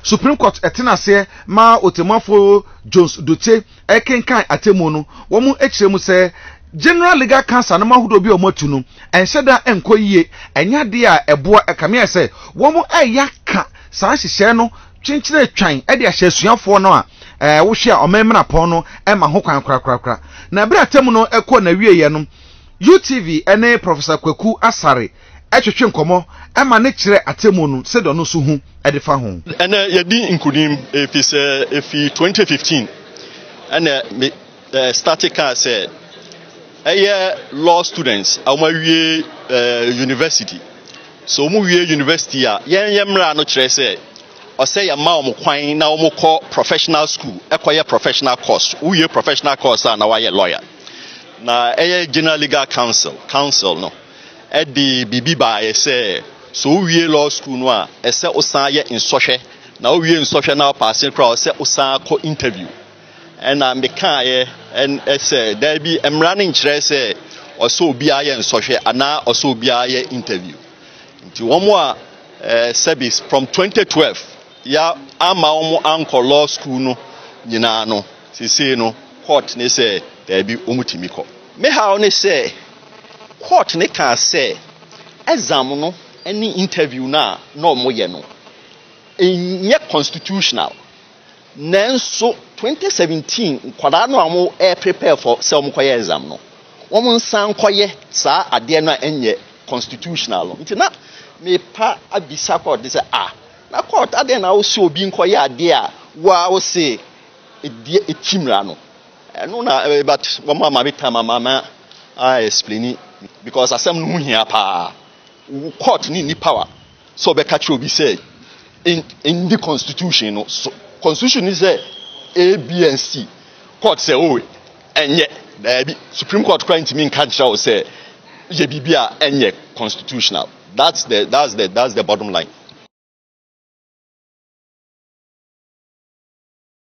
Supreme Court etina se ma otemafo Jones Dote ekenkan atemu no wo mu ekyeremu se general legal counsel na mahudo bi omotu no enhyeda enkoyie enyade a eboa ekame se wo mu ayaka saa hyehyɛ no chinchire twan e de ahyesuafo no a wo hwe a omemna pon no e ma ho kwan krakrakra na bra atemu no ekọ na wieye no UTV ene Professor Kwaku Asare etwetwe nkomo e ma ne kire atemu no se do no so hu e de fa ho ene yedi inkudim efi 2015 ene statica said law students amawie university so mu wie university a yemra no kire say o say ya ma o kwan na o call professional school ekoye professional course uye professional course na wa ye lawyer na general legal counsel no di bibi ba say so wie law school no a ese osan ye insohwe na o wie insohwe na passing crowd say osan ko interview and meka ye and say there be emra ne nkire say oso obi aye insohwe ana oso obi aye interview nti womo a service from 2012 ya ama omo anko law school no nyina no sisi no court ne say there be omutimi ko me how ne say court ne can say exam no any interview na omo ye no enye constitutional nanso 2017 kwada no amo prepare for say omo koye exam no omo nsan koye saa ade no enye constitutional nti na me pa abisa court dey say na court ade na wo se obi nkoye ade a wa wo se etimra no no na but mama beta mama I explain because asem no hia pa court ni power so be catch obi say in the constitution no so, constitution is say A, B and C court say oh enye there be Supreme Court crying to me catch say ye bibia enye constitutional that's the bottom line.